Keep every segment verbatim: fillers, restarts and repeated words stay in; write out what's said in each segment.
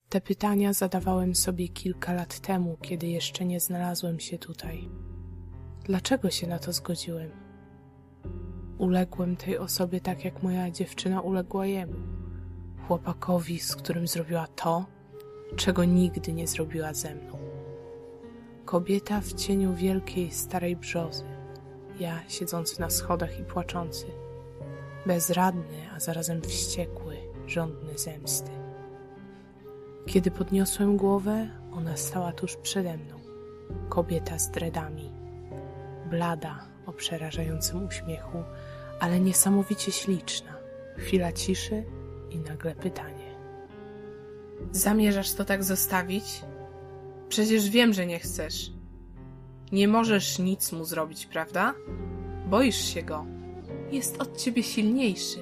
Te pytania zadawałem sobie kilka lat temu, kiedy jeszcze nie znalazłem się tutaj. Dlaczego się na to zgodziłem? Uległem tej osobie tak, jak moja dziewczyna uległa jemu. Chłopakowi, z którym zrobiła to, czego nigdy nie zrobiła ze mną. Kobieta w cieniu wielkiej, starej brzozy. Ja siedzący na schodach i płaczący. Bezradny, a zarazem wściekły, żądny zemsty. Kiedy podniosłem głowę, ona stała tuż przede mną. Kobieta z dredami. Blada, o przerażającym uśmiechu, ale niesamowicie śliczna. Chwila ciszy i nagle pytanie. Zamierzasz to tak zostawić? Przecież wiem, że nie chcesz. Nie możesz nic mu zrobić, prawda? Boisz się go. Jest od ciebie silniejszy.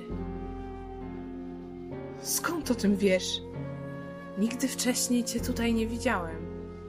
Skąd o tym wiesz? Nigdy wcześniej cię tutaj nie widziałem.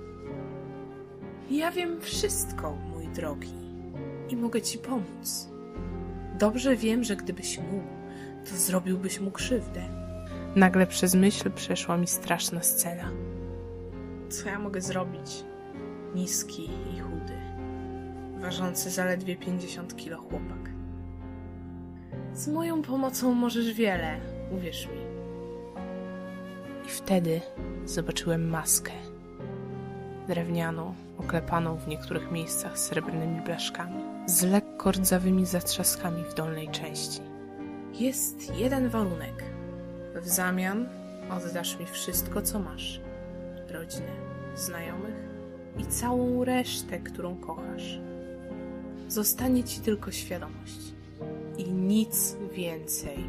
Ja wiem wszystko, mój drogi, i mogę ci pomóc. Dobrze wiem, że gdybyś mógł, to zrobiłbyś mu krzywdę. Nagle przez myśl przeszła mi straszna scena. Co ja mogę zrobić? Niski i chudy, ważący zaledwie pięćdziesiąt kilo chłopak. Z moją pomocą możesz wiele, uwierz mi. I wtedy zobaczyłem maskę. Drewnianą, oklepaną w niektórych miejscach srebrnymi blaszkami, z lekko rdzawymi zatrzaskami w dolnej części. Jest jeden warunek. W zamian oddasz mi wszystko, co masz. Rodzinę, znajomych i całą resztę, którą kochasz. Zostanie ci tylko świadomość. I nic więcej.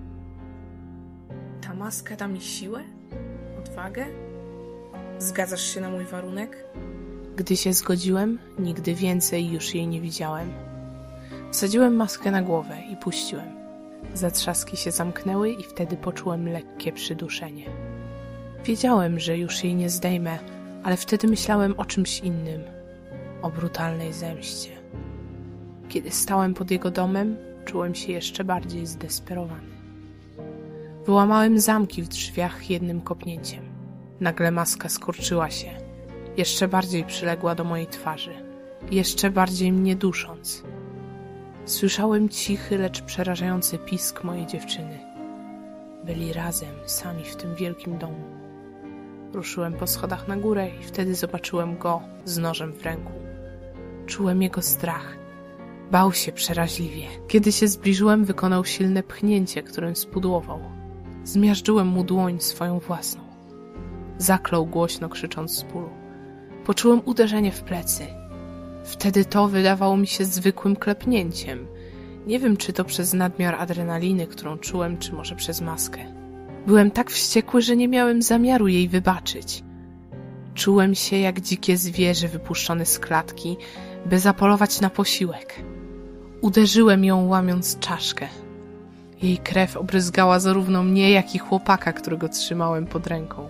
Ta maska da mi siłę? Odwagę? Zgadzasz się na mój warunek? Gdy się zgodziłem, nigdy więcej już jej nie widziałem. Wsadziłem maskę na głowę i puściłem. Zatrzaski się zamknęły i wtedy poczułem lekkie przyduszenie. Wiedziałem, że już jej nie zdejmę, ale wtedy myślałem o czymś innym. O brutalnej zemście. Kiedy stałem pod jego domem, czułem się jeszcze bardziej zdesperowany. Wyłamałem zamki w drzwiach jednym kopnięciem. Nagle maska skurczyła się. Jeszcze bardziej przyległa do mojej twarzy. Jeszcze bardziej mnie dusząc. Słyszałem cichy, lecz przerażający pisk mojej dziewczyny. Byli razem, sami w tym wielkim domu. Ruszyłem po schodach na górę i wtedy zobaczyłem go z nożem w ręku. Czułem jego strach. Bał się przeraźliwie. Kiedy się zbliżyłem, wykonał silne pchnięcie, którym spudłował. Zmiażdżyłem mu dłoń swoją własną. Zaklął głośno, krzycząc z bólu. Poczułem uderzenie w plecy. Wtedy to wydawało mi się zwykłym klepnięciem. Nie wiem, czy to przez nadmiar adrenaliny, którą czułem, czy może przez maskę. Byłem tak wściekły, że nie miałem zamiaru jej wybaczyć. Czułem się jak dzikie zwierzę wypuszczone z klatki, by zapolować na posiłek. Uderzyłem ją, łamiąc czaszkę. Jej krew obryzgała zarówno mnie, jak i chłopaka, którego trzymałem pod ręką.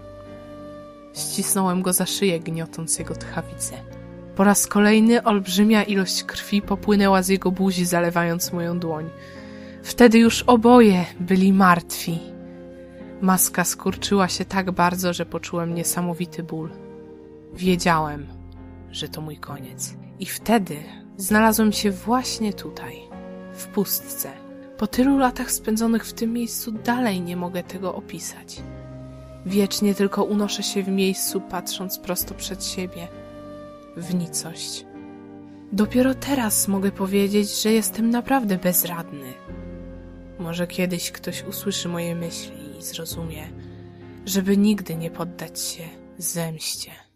Ścisnąłem go za szyję, gniotąc jego tchawicę. Po raz kolejny olbrzymia ilość krwi popłynęła z jego buzi, zalewając moją dłoń. Wtedy już oboje byli martwi. Maska skurczyła się tak bardzo, że poczułem niesamowity ból. Wiedziałem, że to mój koniec. I wtedy znalazłem się właśnie tutaj, w pustce. Po tylu latach spędzonych w tym miejscu dalej nie mogę tego opisać. Wiecznie tylko unoszę się w miejscu, patrząc prosto przed siebie, w nicość. Dopiero teraz mogę powiedzieć, że jestem naprawdę bezradny. Może kiedyś ktoś usłyszy moje myśli i zrozumie, żeby nigdy nie poddać się zemście.